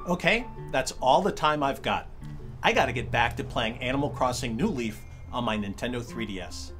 Okay, that's all the time I've got. I gotta get back to playing Animal Crossing New Leaf on my Nintendo 3DS.